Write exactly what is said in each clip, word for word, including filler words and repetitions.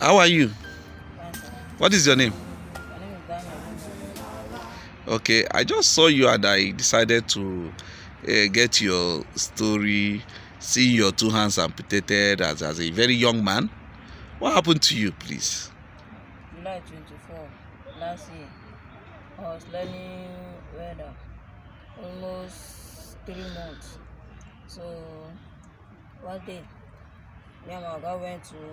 How are you? Fine, sir. What is your name? My name is Daniel. Okay, I just saw you and I decided to uh, get your story, see your two hands amputated as, as a very young man. What happened to you, please? July twenty-fourth, last year. I was learning weather almost three months. So, one day, me and my guy went to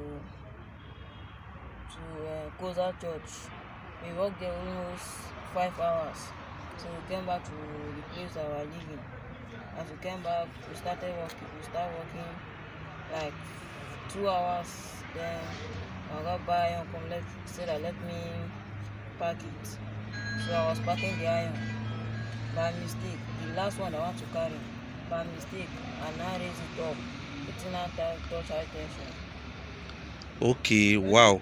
to uh, Koza Church. We worked there almost five hours. So we came back to the place that we were living. As we came back, we started working. We started working like two hours. Then I got by and come let said that let me pack it. So I was packing the iron by mistake. The last one I want to carry by mistake, and I raised it up. It's not that touch high tension. Okay, wow.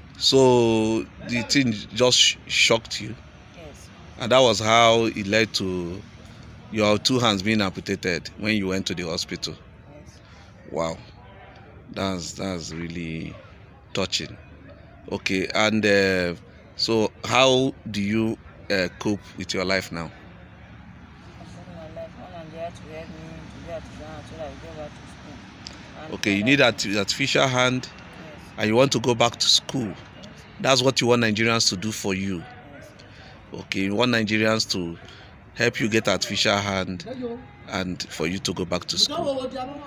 So the thing just sh shocked you, Yes. and that was how it led to your two hands being amputated when you went to the hospital. Yes. Wow, that's that's really touching. Okay, and uh, so how do you uh, cope with your life now? I started my life when I'm there to help me to be artisan so that I go back to school. And Okay, you when need I, that artificial hand yes, and you want to go back to school. yes, That's what you want Nigerians to do for you. yes. Okay, you want Nigerians to help you get artificial hand and for you to go back to school.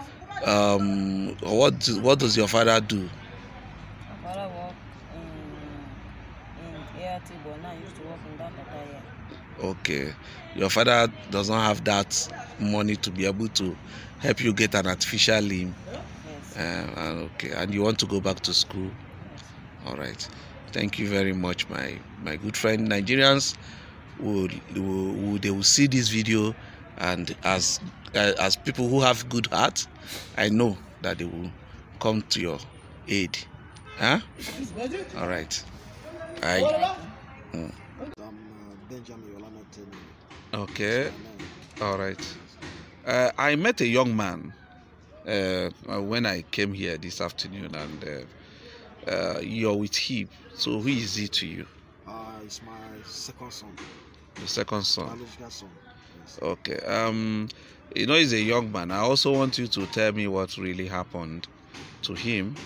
Um, what do- what does your father do? My father worked in in A R T, but now he used to work in that here. Okay, your father does not have that money to be able to help you get an artificial limb. Yes. Uh, and okay, and you want to go back to school. Yes. All right, thank you very much, my my good friend. Nigerians will, will, will they will see this video, and as uh, as people who have good heart, I know that they will come to your aid. Huh? All right. I. Mm. I'm uh, Benjamin Olameteni. Okay. That's my name. All right. Uh, I met a young man uh, when I came here this afternoon, and uh, uh, you're with him. So who is he to you? Uh, it's my second son, The second son. biological son. Yes. Okay. Um, you know, he's a young man. I also want you to tell me what really happened to him,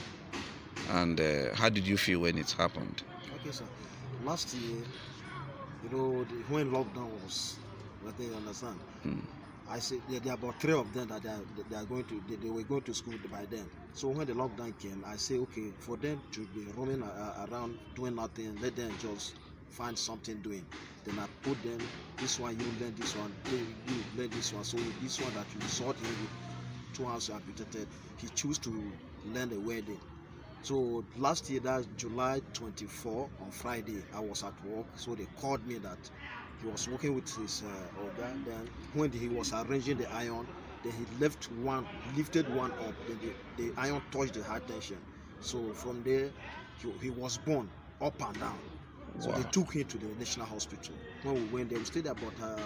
and uh, how did you feel when it happened? Okay, sir. Last year, you know, the, when lockdown was, I think you understand. Hmm. I said there, there are about three of them that they are, they are going to, they, they were going to school by then. So when the lockdown came, I say, okay, for them to be roaming uh, around doing nothing, let them just find something doing. Then I put them, this one you learn this one, they, you learn this one. So this one that you saw him with two hands amputated, he chose to learn the wedding. So last year, that's July twenty-fourth, on Friday, I was at work. So they called me that he was working with his uh, organ. Then when he was arranging the iron, then he left one, lifted one up. Then the, the iron touched the high tension. So from there, he, he was born up and down. So Wow. they took him to the National Hospital. When we went there, we stayed about uh,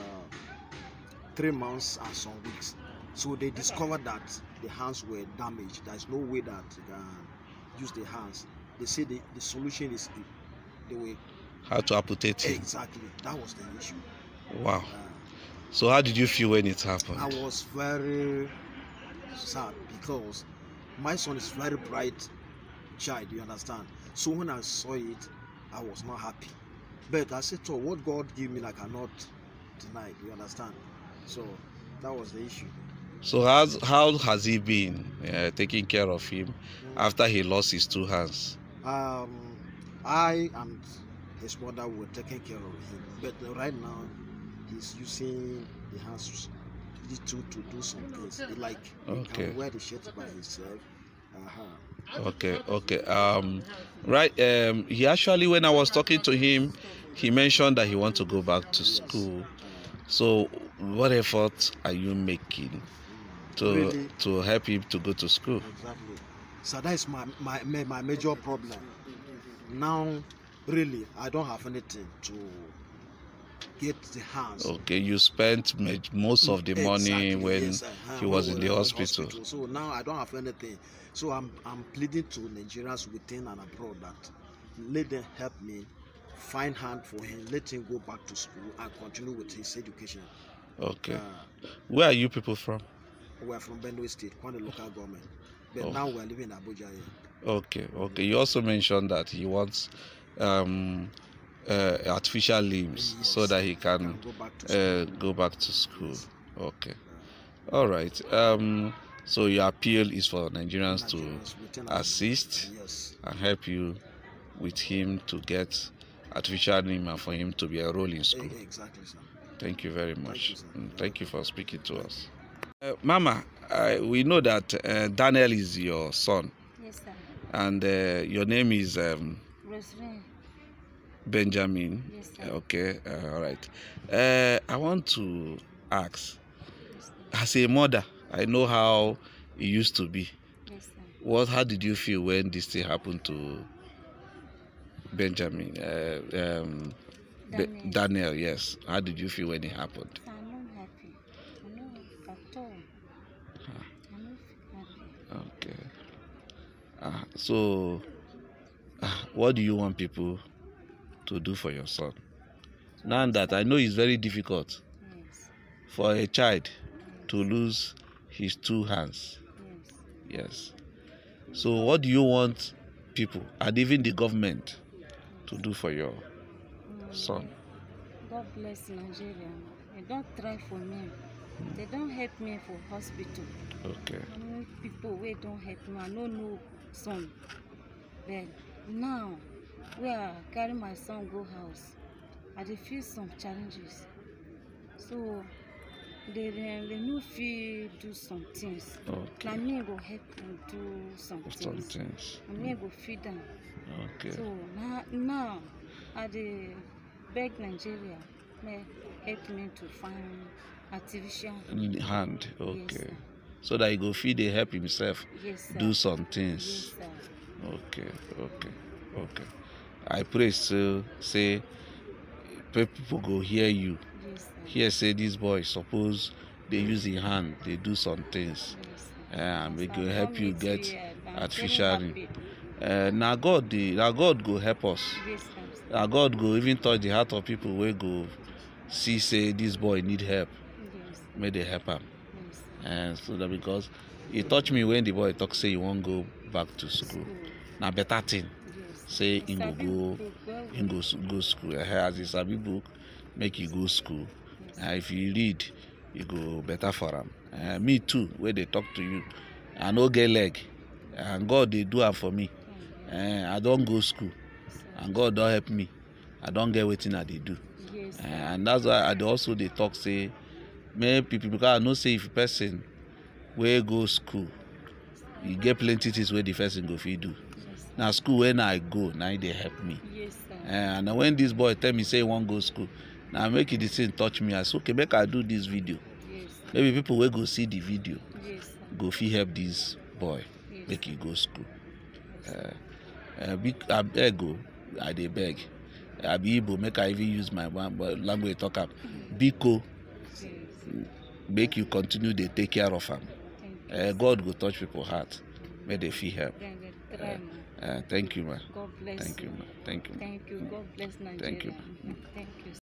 three months and some weeks. So they discovered that the hands were damaged. There's no way that they can use the hands. They say the, the solution is they were How to amputate him? exactly that was the issue. Wow. Uh, So how did you feel when it happened? I was very sad because my son is very bright child, you understand. So when I saw it, I was not happy. But I said, oh, what God gave me, I cannot deny it, you understand. So that was the issue. So how's, how has he been uh, taking care of him Mm. after he lost his two hands? Um, I and his mother were taking care of him, but right now he's using the hands to to do some things. Like he Okay. can wear the shirt by himself. Uh-huh. Okay, okay. Um, right. Um, he actually, when I was talking to him, he mentioned that he wants to go back to school. Yes. So, what efforts are you making to Really? to help him to go to school? Exactly. So that is my, my my major problem. Now, really, I don't have anything to get the hands. Okay, you spent most of the money Exactly, when yes, uh, he was when in we the were hospital. So now I don't have anything. So I'm I'm pleading to Nigerians within and abroad that let them help me find hand for him, let him go back to school and continue with his education. Okay. Uh, Where are you people from? we are from Benue State, Kwande local government. But Oh. now we are living in Abuja here. Okay, okay. You also mentioned that he wants um, uh, artificial limbs Yes, so that he can, can go back to uh, school. go back to school. Yes. Okay. All right. Um, so your appeal is for Nigerians, Nigerians to assist yes. and help you with him to get artificial limb and for him to be enrolled in school. Exactly, sir. Thank you very much. Thank you, sir. Mm, Thank you for speaking to us. Uh, Mama, uh, we know that uh, Daniel is your son. Yes, sir. And uh, your name is um, Rosemary. Benjamin. Yes, sir. Okay, uh, all right. Uh, I want to ask, Yes, as a mother, I know how it used to be. yes, sir. What? How did you feel when this thing happened to Benjamin? Uh, um, Be Daniel. Daniel, yes. How did you feel when it happened? I'm not happy. I'm not at all. I'm not happy. Okay. Uh, so, uh, what do you want people to do for your son? Now that I know it's very difficult Yes. for a child to lose his two hands. Yes. Yes. So what do you want people and even the government to do for your Mm, son? God bless Nigeria. They don't try for me. They don't help me for hospital. Okay. How many people wey don't help me? I don't know son. But now, where I carry my son go house, I dey feel some challenges. So they they, they no fit do some things. Okay. Na me go help them do some Some things. things. Na me go feed them. Okay. So now, now I dey beg Nigeria may help me to find artificial Hand. Okay. Yes, sir. So that he go feed and help himself Yes, sir. do some things. Yes, sir. Okay. Okay. Okay. I pray so say people go hear you. Yes, sir. Here say this boy suppose they use his hand, they do some things. Yes, Uh, sir. and we Yes, go I help don't you meet get here. I'm very artificial limb. happy. Uh, now God, the now God go help us. Yes, sir. Now God go even touch the heart of people where go see say this boy need help. Yes, sir. May they help him. Yes, sir. And so that because he touched me when the boy talk say he won't go back to school. School. Now better thing. Yes. Say He he go sabi go, book well he go well. s- go school. Uh, as he sabi book, make you go school. Yes, Uh, if you read, you go better for him. Uh, me too. Where they talk to you, I no get leg, and God they do it for me. Uh, I don't go school, and God don't help me. I don't get wetin I dey do. Yes, Uh, sir. and that's why I dey also they talk say, many people because I know say if person where go school, you get plenty things where the person go fit do. Yes, Now school when I go, now they help me. yes, sir. Uh, and when this boy tell me say he wan go school, now make it the thing touch me. I say okay, make I do this video. Yes, sir. Maybe people will go see the video, Yes, sir. go fit help this boy, Yes. make he go school. Yes, sir. Uh, uh, big, I beg go, I dey beg. I be Igbo, make I even use my one language talk up. Biko, Yes. make you continue dey take care of am. Thank you. Uh, God go touch people heart, make they feel help. Then they try, man. Uh, thank you, ma. God bless Thank you, ma. Thank you. Ma. Thank you. God bless Nigeria. Thank you. Thank you.